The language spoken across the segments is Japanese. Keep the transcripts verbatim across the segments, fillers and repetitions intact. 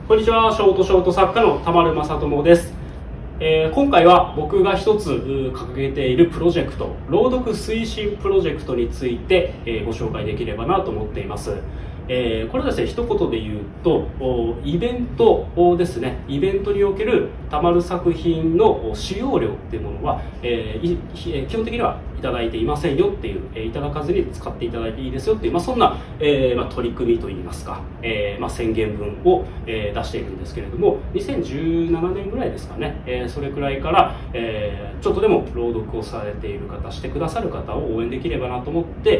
こんにちは、ショートショート作家の田丸正智です。えー、今回は僕が一つ掲げているプロジェクト、朗読推進プロジェクトについて、えー、ご紹介できればなと思っています。えー、これはですね、一言で言うと、イベントですね、イベントにおけるたまる作品の使用料っていうものは、えー、基本的にはいただいていませんよっていう、えー、いただかずに使っていただいていいですよっていう、まあ、そんな、えーまあ、取り組みといいますか、えーまあ、宣言文を、えー、出しているんですけれども、にせんじゅうななねんぐらいですかね、えー、それくらいから、えー、ちょっとでも朗読をされている方、してくださる方を応援できればなと思って、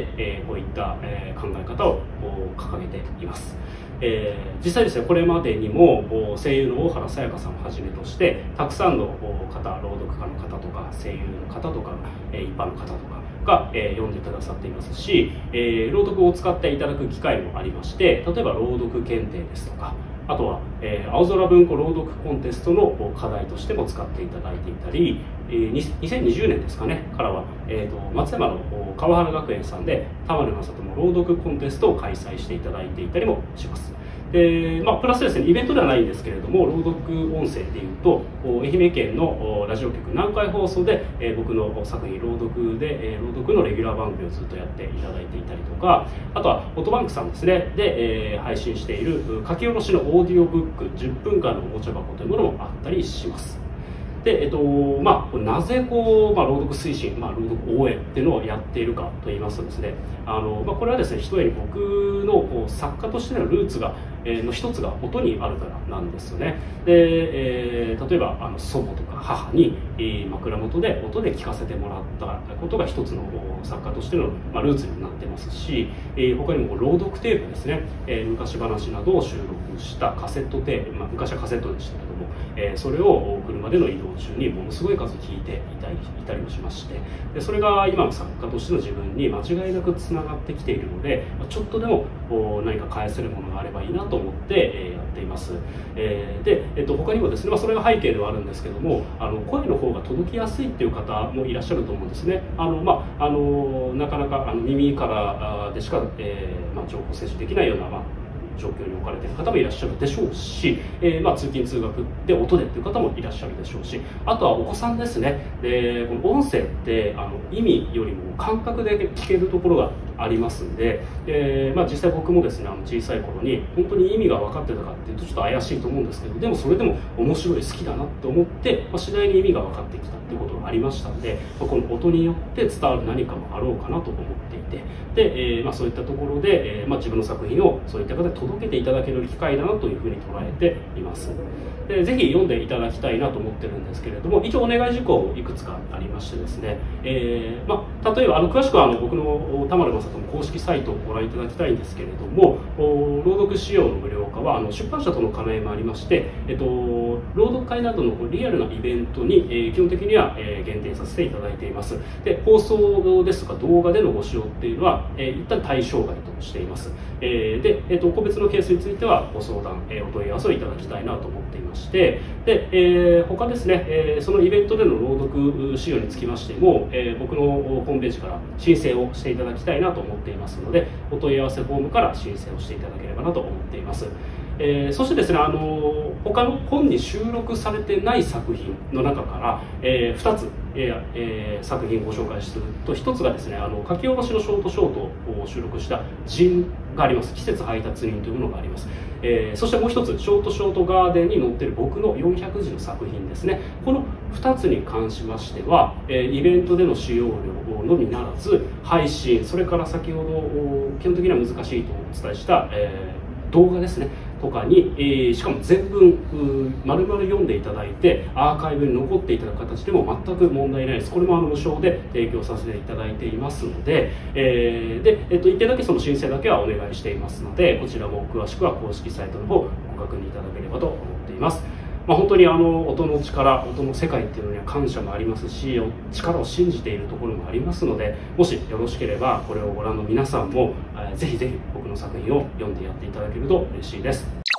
えー、こういった、えー、考え方を掲げています。えー、実際ですね、これまでにも声優の大原さやかさんをはじめとしてたくさんの方、朗読家の方とか声優の方とか一般の方とかが、えー、読んでくださっていますし、えー、朗読を使っていただく機会もありまして、例えば朗読検定ですとか、あとは、えー、青空文庫朗読コンテストの課題としても使っていただいていたり、えー、にせんにじゅうねんですかねからは、えー、と松山の川原学園さんで田丸正智朗読コンテストを開催していただいていたりもします。でまあ、プラスですね、イベントではないんですけれども、朗読音声でいうと愛媛県のラジオ局南海放送で、えー、僕の作品朗読で、えー、朗読のレギュラー番組をずっとやっていただいていたりとか、あとはオートバンクさんですねで、えー、配信している書き下ろしのオーディオブックじゅっぷんかんのおもちゃ箱というものもあったりします。でえっとまあ、なぜこう、まあ、朗読推進、まあ、朗読応援っていうのをやっているかといいますとですね、あの、まあ、これはですね、ひとえに僕のこう作家としてのルーツが、えー、の一つが音にあるからなんですよね。で、えー、例えばあの祖母とか母に、えー、枕元で音で聞かせてもらったことが一つの作家としての、まあ、ルーツになってますし、えー、他にも朗読テープですね、えー、昔話などを収録したカセットテープ、まあ、昔はカセットでしたけども、えー、それを車での移動中にものすごい数聞いていたりいたりもしまして、でそれが今の作家としての自分に間違いなくつながってきているので、ちょっとでも何か返せるものがあればいいなと思って、えー、やっています。えー、で、えっと、他にもですね、まあ、それが背景ではあるんですけども、あの声の方が届きやすいっていう方もいらっしゃると思うんですね。あの、まあ、あのなかなかあの耳からでしか、えーまあ、情報摂取できないような、まあ状況に置かれている方もいらっしゃるでしょうし、えーまあ、通勤通学で音でっていう方もいらっしゃるでしょうし、あとはお子さんですね。でこの音声ってあの意味よりも感覚で聞けるところがありますんで、えーまあ、実際僕もですね、あの小さい頃に本当に意味が分かってたかっていうとちょっと怪しいと思うんですけど、でもそれでも面白い、好きだなと思って、まあ、次第に意味が分かってきたっていうことがありましたので、まあ、この音によって伝わる何かもあろうかなと思っていて、で、えーまあ、そういったところで、えーまあ、自分の作品をそういった方で届けていただける機会だなというふうに捉えています。でぜひ読んでいただきたいなと思ってるんですけれども、一応お願い事項もいくつかありましてですね、えーまあ、例えばあの詳しくはあの僕の田丸正智公式サイトをご覧いただきたいんですけれども、朗読仕様の無料化はあの出版社との兼ね合いもありまして、えっと、朗読会などのリアルなイベントに、えー、基本的には、えー、限定させていただいています。で放送ですとか動画でのご使用っていうのは、えー、一旦対象外としています。えー、で、えー、と個別のケースについてはご相談、えー、お問い合わせをいただきたいなと思っていまして、で、えー、他ですね、えー、そのイベントでの朗読仕様につきましても、えー、僕のホームページから申請をしていただきたいなと思っていますので、お問い合わせフォームから申請をしていただければなと思っています。えー、そしてですね、あの他の本に収録されてない作品の中から、えー、ふたつ、えーえー、作品をご紹介すると、ひとつがですね、あの書き下ろしのショートショートを収録した人があります。季節配達人というものがあります。えー、そしてもう一つ、ショートショートガーデンに載っている僕のよんひゃくじの作品ですね。このふたつに関しましては、えー、イベントでの使用料のみならず配信、それから先ほど基本的には難しいとお伝えした、えー、動画ですねとかに、えー、しかも全文丸々読んでいただいてアーカイブに残っていただく形でも全く問題ないです。これもあの無償で提供させていただいていますので、えー、で、えっと、いっけんだけその申請だけはお願いしていますので、こちらも詳しくは公式サイトの方ご確認いただければと思っています。まあ、本当にあの音の力、音の世界っていうのには感謝もありますし、力を信じているところもありますので、もしよろしければこれをご覧の皆さんも、えー、ぜひぜひ僕の作品を読んでやっていただけると嬉しいです。